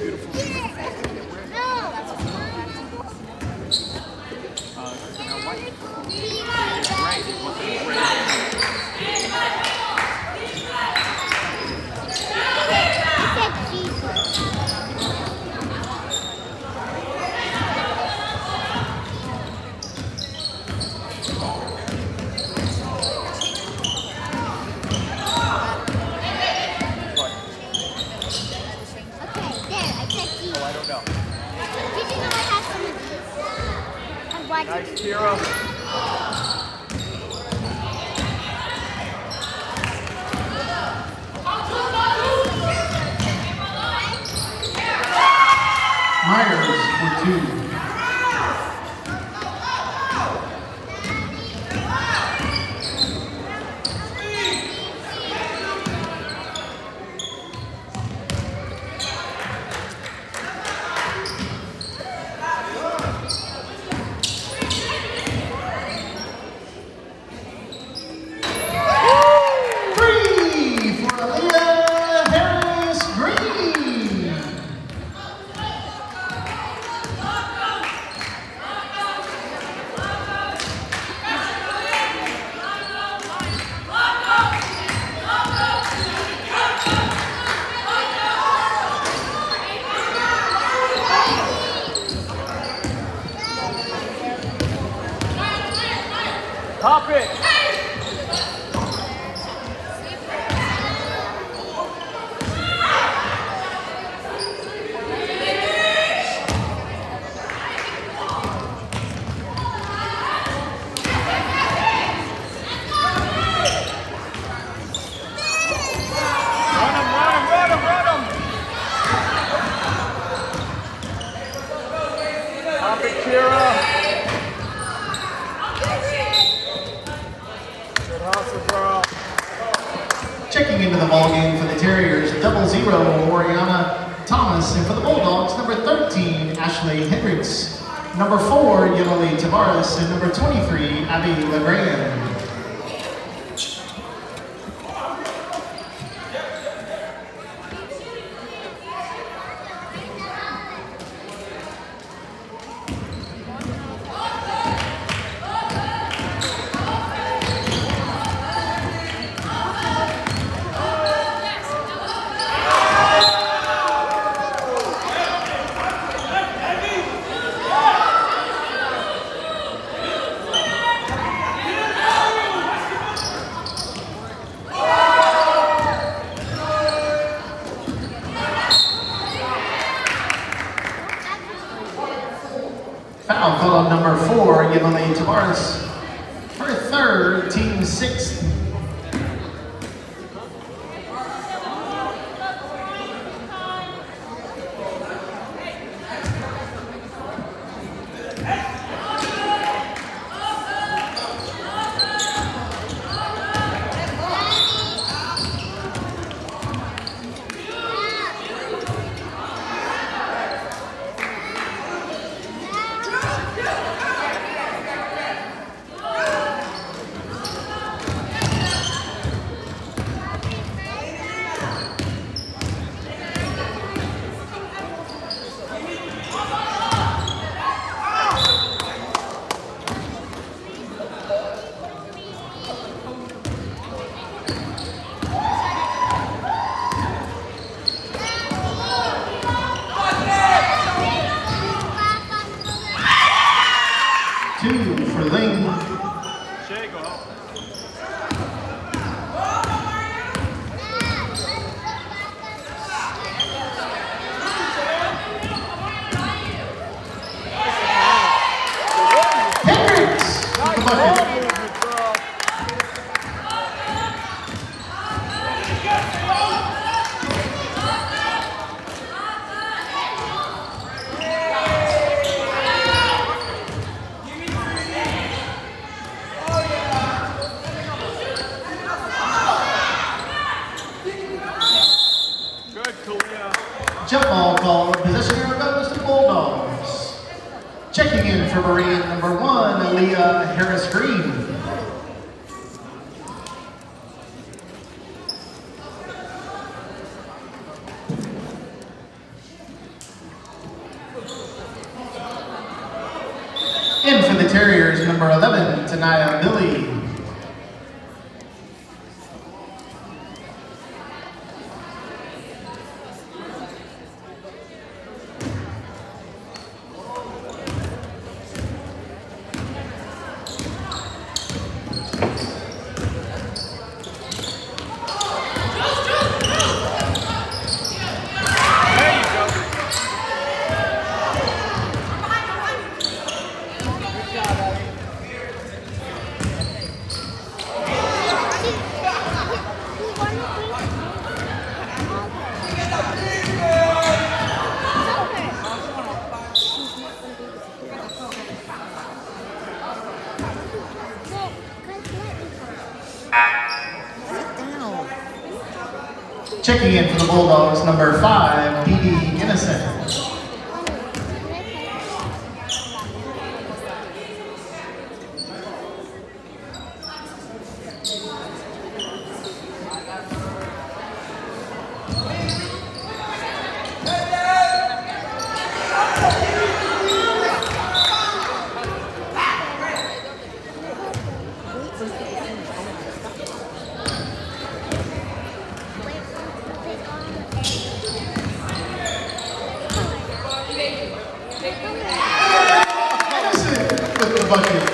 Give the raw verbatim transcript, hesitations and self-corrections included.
Nice, Kira. Myers for two. Pop it! Checking into the ballgame for the Terriers, double zero, Oriana Thomas, and for the Bulldogs, number thirteen, Ashley Hendricks, number four, Yemily Tavares, and number twenty-three, Abby LeGrand. Foul call on number four, Yemily Tavares. For third, team sixth. Two for Ling. Hendricks. Jump ball call, possession here goes to the Bulldogs. Checking in for Marine number one, Aaliyah Harris-Green. Terriers, number eleven, Tanaya Billy. Checking in for the Bulldogs, number five, Dee Dee Innocent. With the bucket.